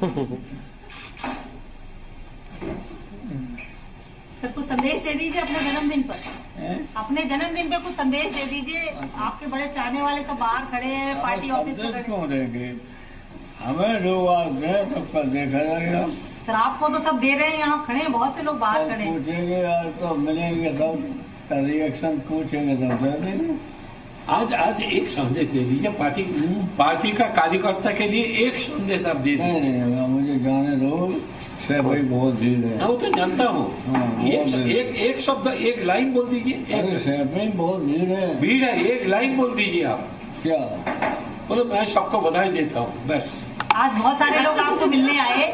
Sir कुछ संदेश दे दीजिए अपने जन्मदिन पर। अपने जन्मदिन पे कुछ संदेश दे दीजिए। आपके बड़े चाहने वाले सब बाहर खड़े हैं, पार्टी ऑफिस में क्यों देंगे? हमें लोग आते हैं, सबका देखा जाएगा। सर आपको तो सब दे रहे हैं, यहाँ खड़े हैं बहुत से लोग बाहर खड़े हैं। पूछेंगे यार तो मिलेंगे, सब रिएक्शन पूछेंगे तो दे देंगे। आज एक संदेश दे दीजिए पार्टी का कार्यकर्ता के लिए एक संदेश आप दे दीजिए। नहीं, मुझे जाने दो, से भाई बहुत भीड़ है। वो तो जानता हूँ। एक शब्द, एक लाइन बोल दीजिए। बहुत भीड़ है। भीड़ है, एक लाइन बोल दीजिए आप। क्या बोलो, मैं सबको बधाई देता हूँ बस। आज बहुत सारे लोग आपको मिलने आए।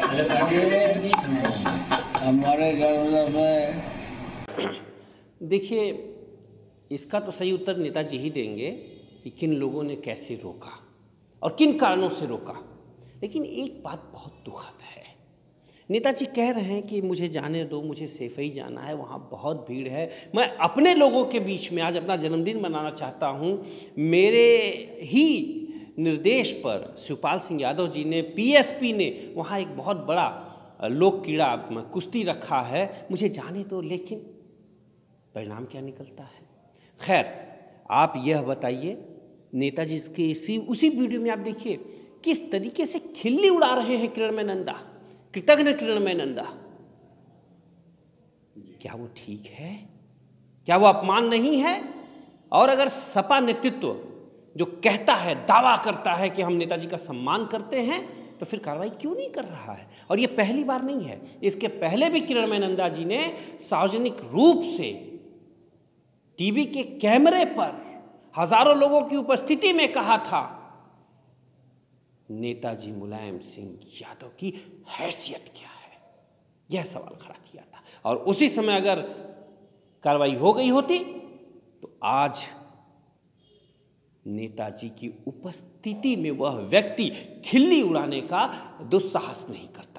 हमारे घर में देखिए, इसका तो सही उत्तर नेताजी ही देंगे कि किन लोगों ने कैसे रोका और किन कारणों से रोका। लेकिन एक बात बहुत दुखद है, नेताजी कह रहे हैं कि मुझे जाने दो, मुझे सेफई जाना है, वहाँ बहुत भीड़ है, मैं अपने लोगों के बीच में आज अपना जन्मदिन मनाना चाहता हूँ। मेरे ही निर्देश पर शिवपाल सिंह यादव जी ने, पीएसपी ने वहाँ एक बहुत बड़ा लोक क्रीड़ा कुश्ती रखा है, मुझे जाने दो। लेकिन परिणाम क्या निकलता है? खैर, आप यह बताइए, नेताजी इसके उसी वीडियो में आप देखिए किस तरीके से खिल्ली उड़ा रहे हैं किरणमय नंदा, कृतज्ञ किरणमय नंदा। क्या वो ठीक है? क्या वो अपमान नहीं है? और अगर सपा नेतृत्व जो कहता है, दावा करता है कि हम नेताजी का सम्मान करते हैं, तो फिर कार्रवाई क्यों नहीं कर रहा है? और ये पहली बार नहीं है, इसके पहले भी किरणमय नंदा जी ने सार्वजनिक रूप से टीवी के कैमरे पर हजारों लोगों की उपस्थिति में कहा था, नेताजी मुलायम सिंह यादव की हैसियत क्या है, यह सवाल खड़ा किया था। और उसी समय अगर कार्रवाई हो गई होती तो आज नेताजी की उपस्थिति में वह व्यक्ति खिल्ली उड़ाने का दुस्साहस नहीं करता।